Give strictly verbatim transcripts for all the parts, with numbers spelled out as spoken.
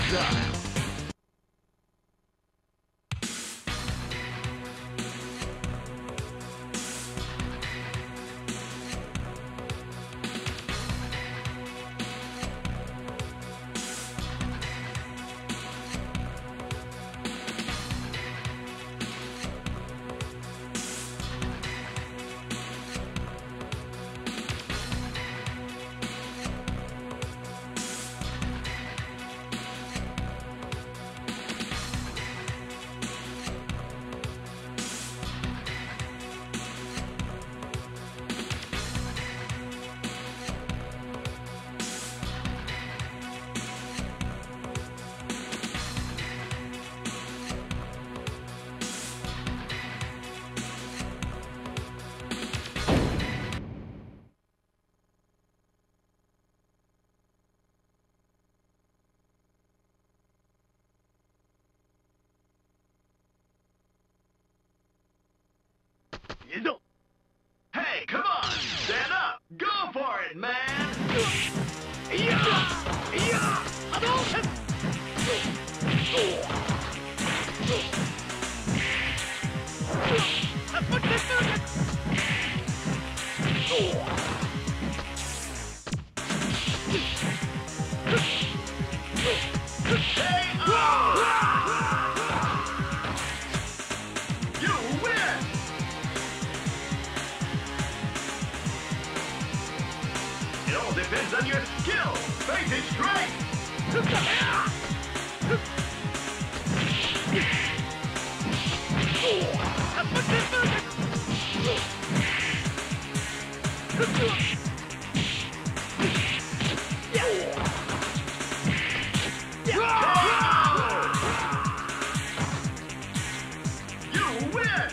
style. You don't. Hey, come on! Stand up! Go for it, man! Yeah! Yeah! Hadouken! Depends on your skill, faith, and strength. You win!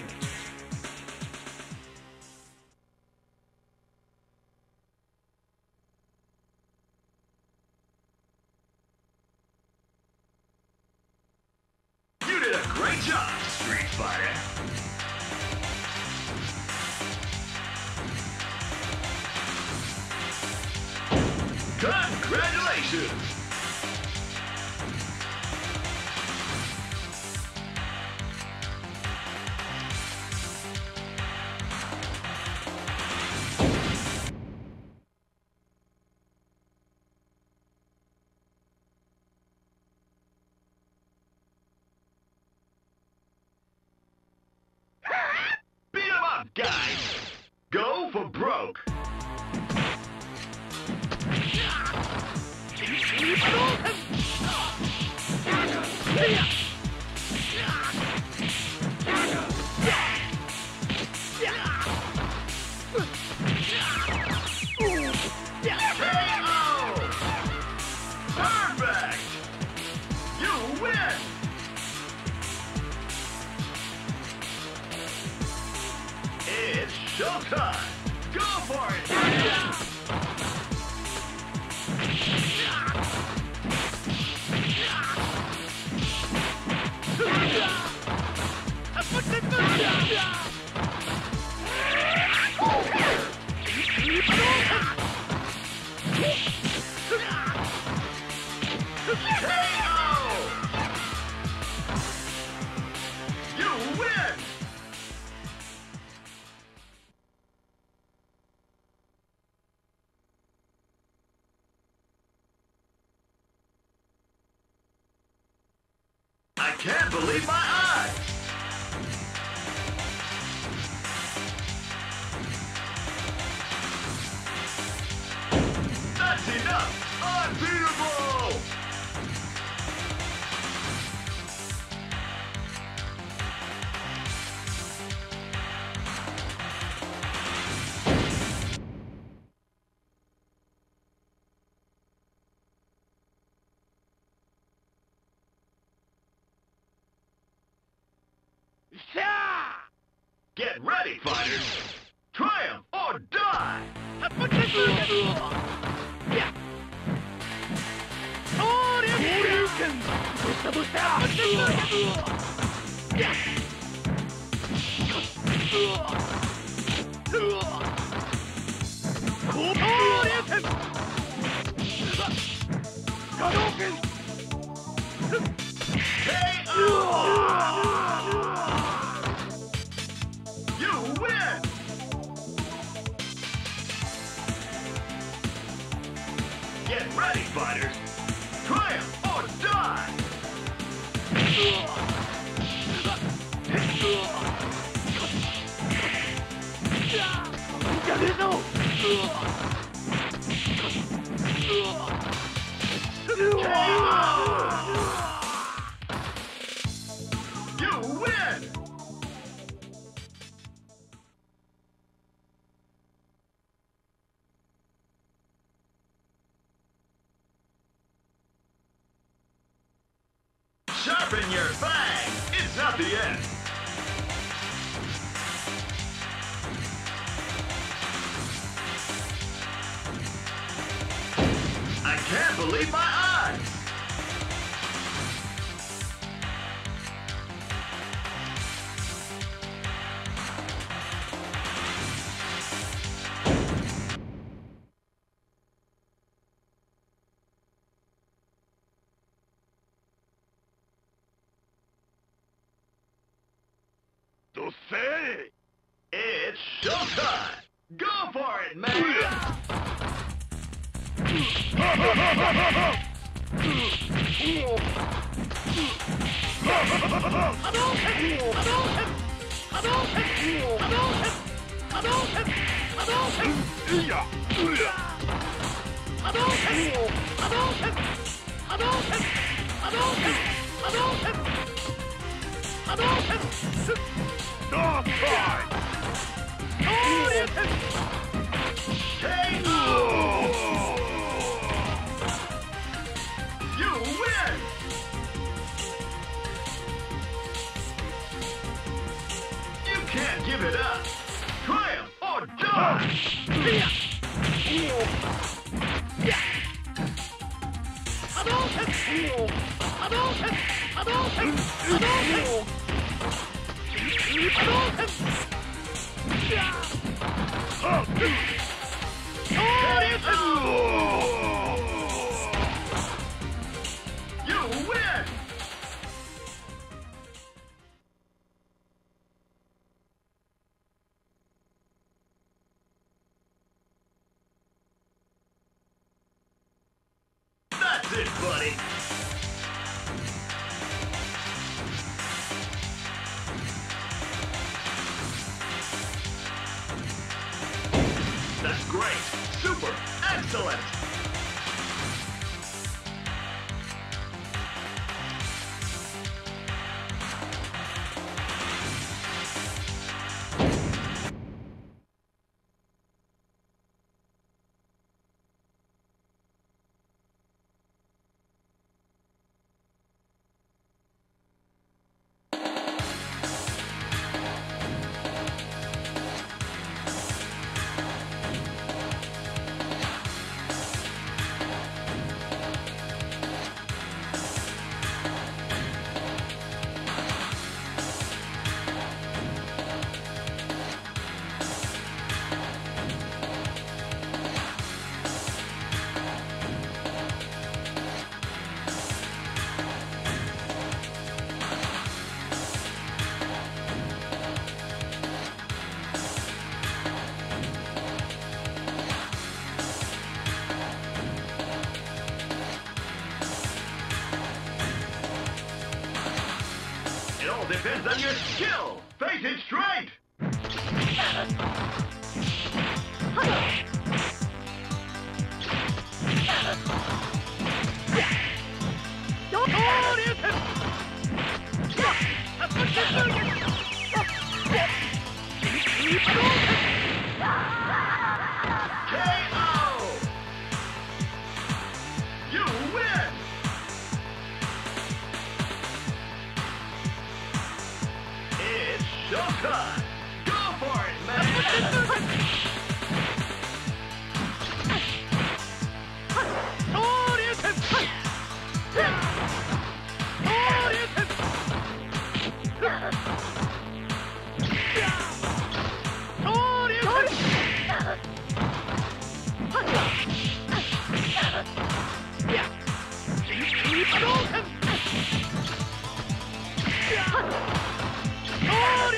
Great job, Street Fighter! Congratulations! Guys, go for broke! Perfect! You win! It's showtime! Go for it! K O! You win! I can't believe my eyes! That's enough! Unbeatable! Get ready, fighters! Triumph or die! K O! You win! Get ready, fighters! Triumph or die! You win! Sharpen your fang! It's not the end! I can't believe my eyes! To say! It's showtime! Go for it, man! Dark side! K O! You win! You can't give it up! Triumph or die! You win! That's it, buddy! That's great! Super! Excellent! It all depends on your skill! Face it straight! K O! You win! It's showtime! Go for it, man!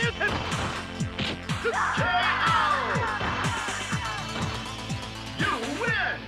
You win!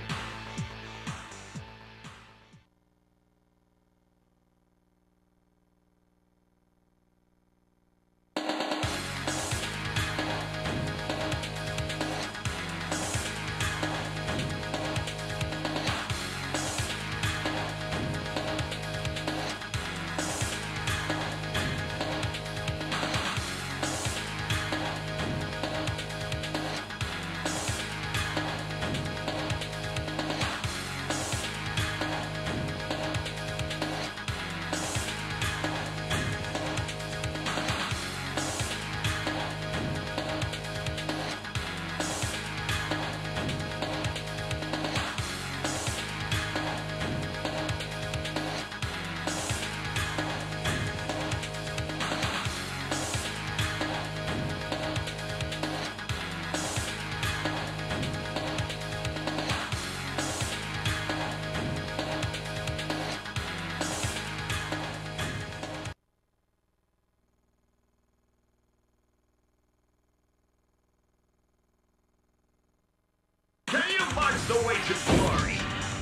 Can you march the way to glory?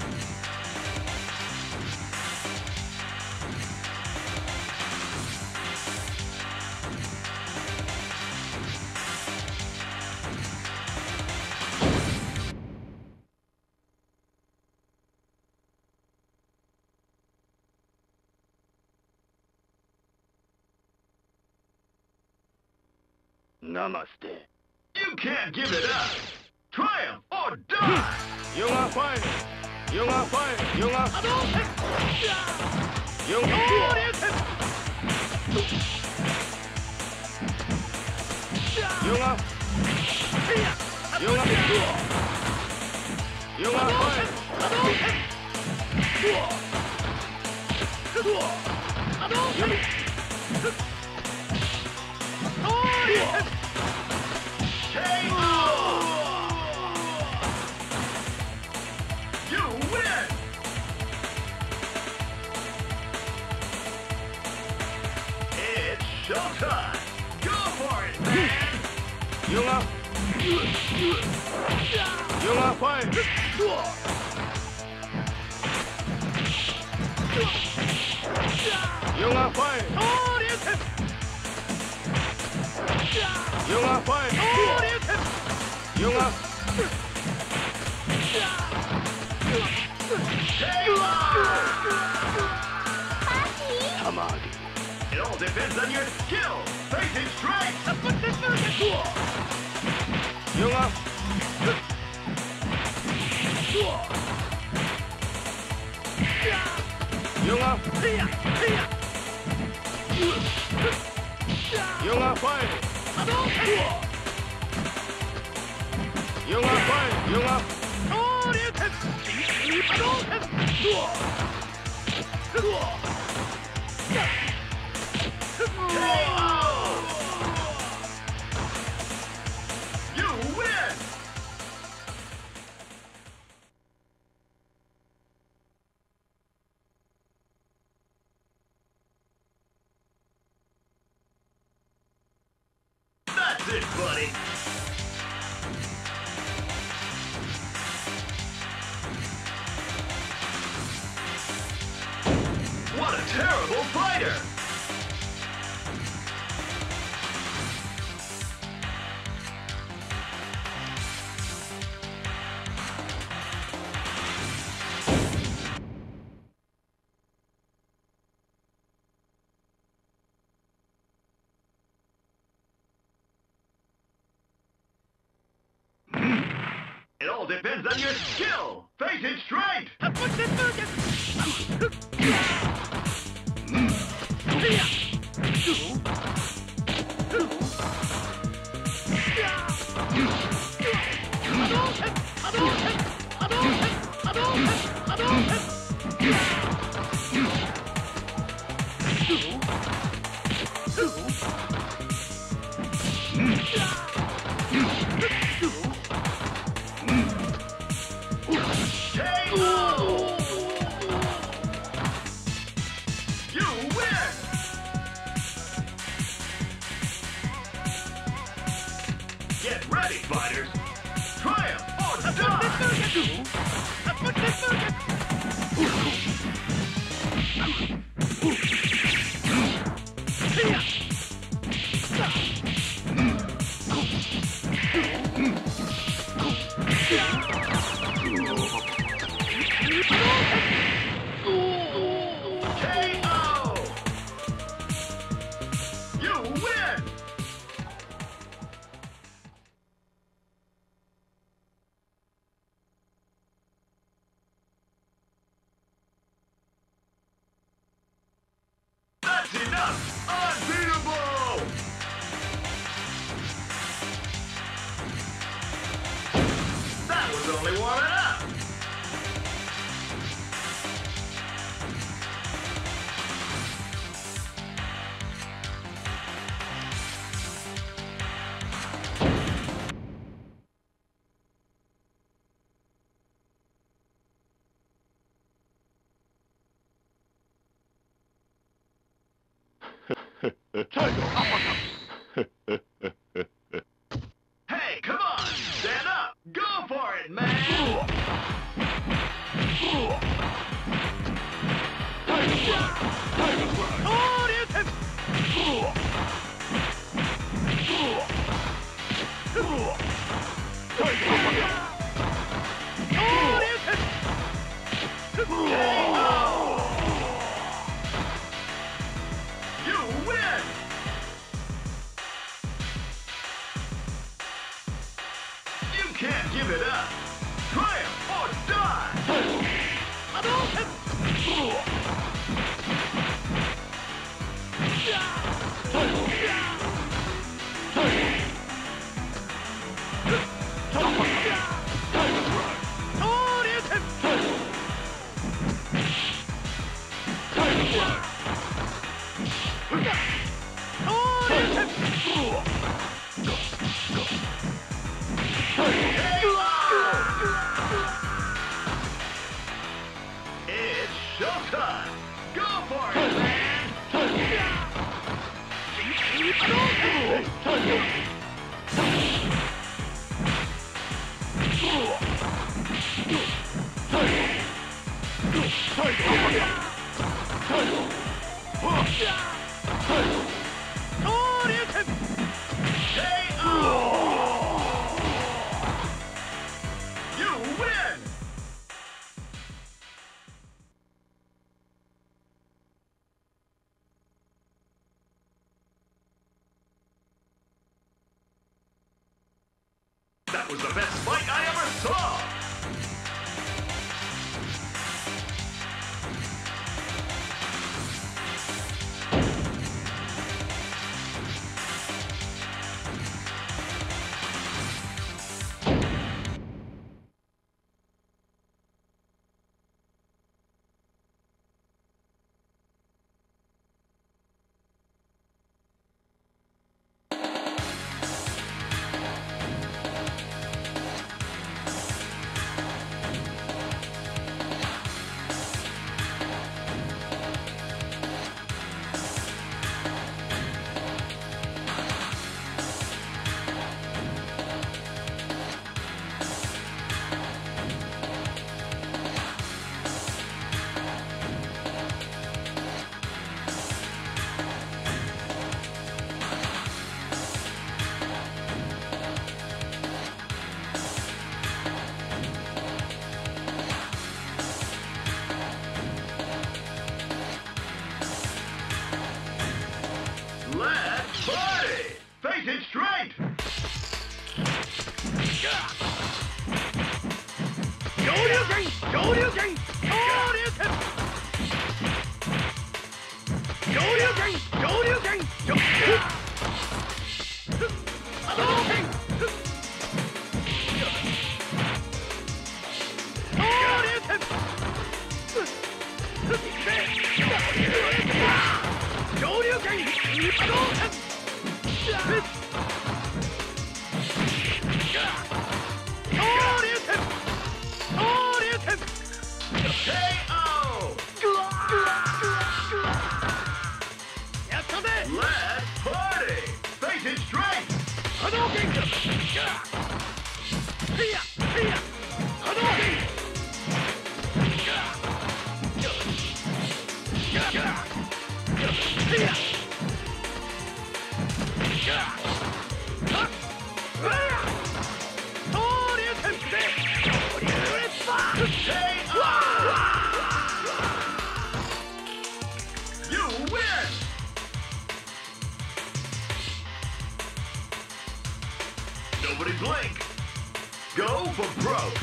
Namaste. You can't give it up! Triumph or die! You are fine. You are fine. You are. You are. You are. You are. You are fine. K O! You win! It's showtime! Go for it, man! You are. You are fine. You are fine. You are fine. You are. Tamagi. It all depends on your skill! Facing strength! You are. You are. You are fine. You are fine. You are. K O! You win! That's it, buddy! What a terrible fighter! It all depends on your skill! Face it straight! K O! You win! spiders. Triumph or die! K O! You win! That's enough! Unbeatable! That was only warming up! Hey, come on! Stand up! Go for it, man! You win! You can't give it up! Triumph or die! It's showtime! Go for it, man! K O! You win! That was the best fight I ever saw! Let's party! Face it straight! Shoryuken! Shoryuken! Shoryuken! Shoryuken! Shoryuken! Shoryuken! Hadouken! Shoryuken! Shoryuken! Hadouken! Shoryuken! Shoryuken! K O! Yatta de! Let's party! Face it straight! Hadouken! Nobody blink. Go for broke.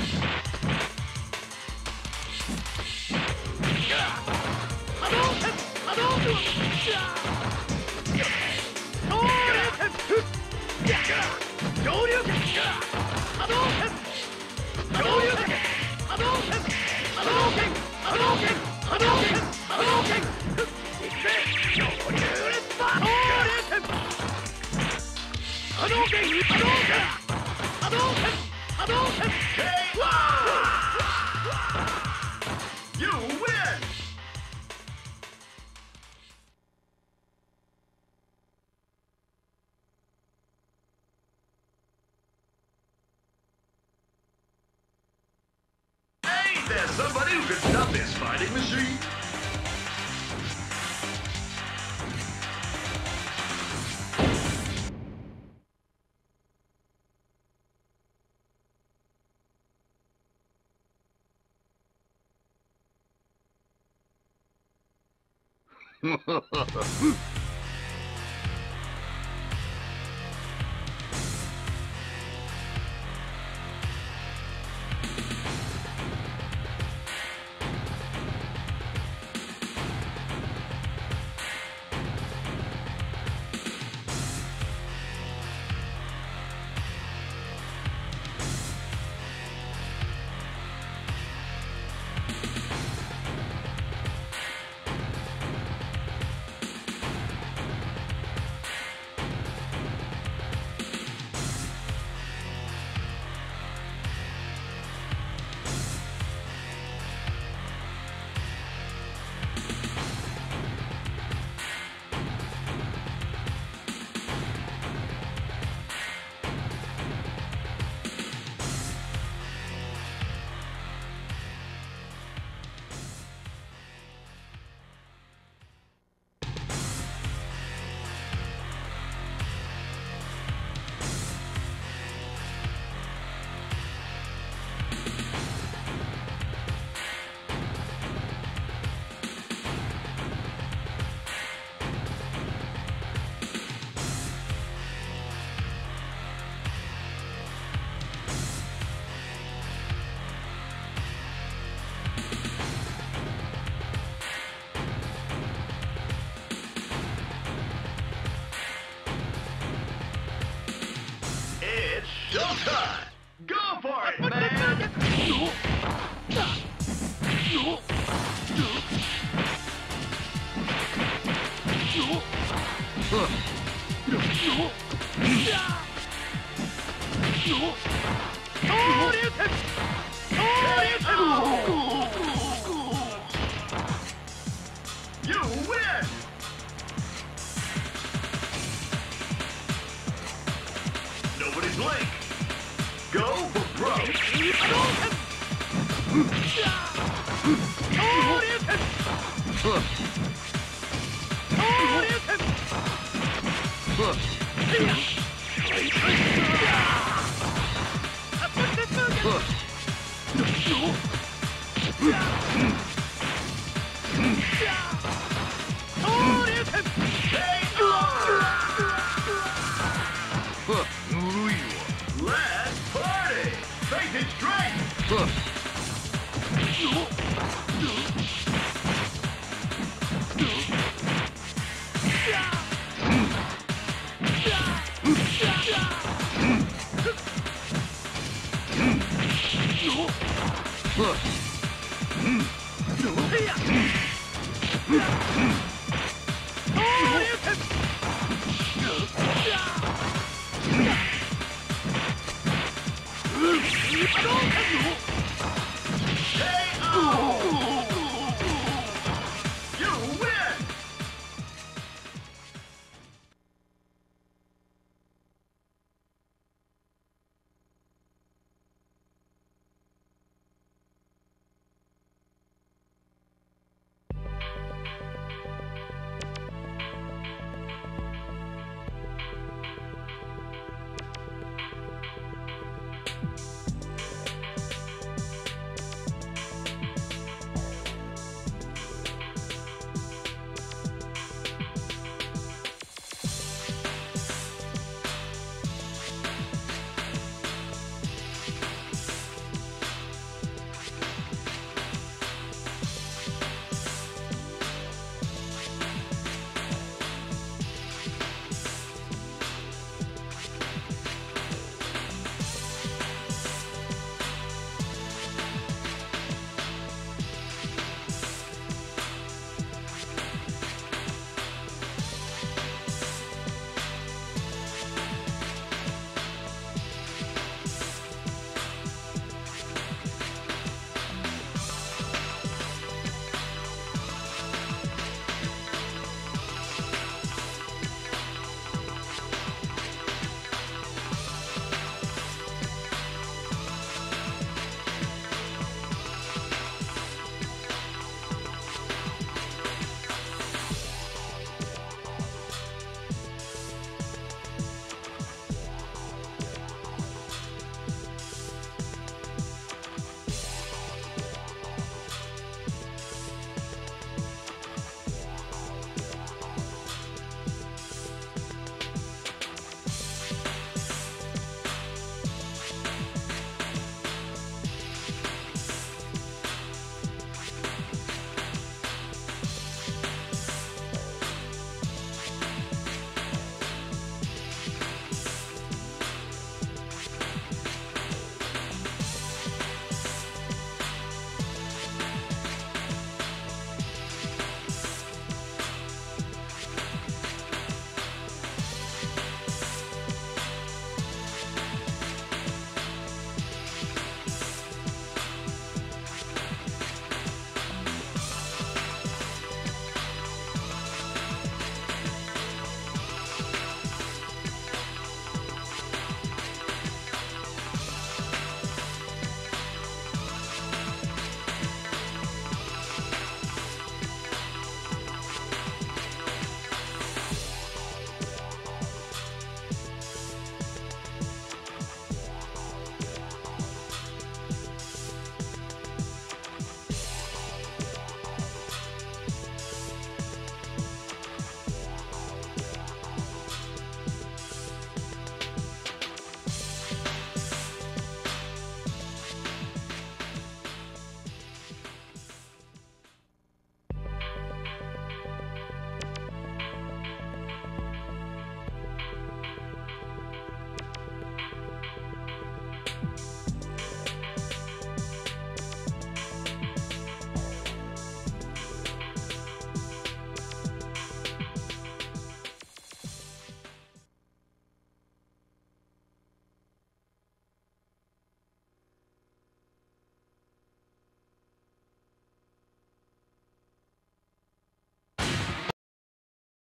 You win! Ain't there somebody who can stop this fighting machine? It's showtime! Go for it, man! You win! Nobody blink. Go for broke. Let's party! Face it straight!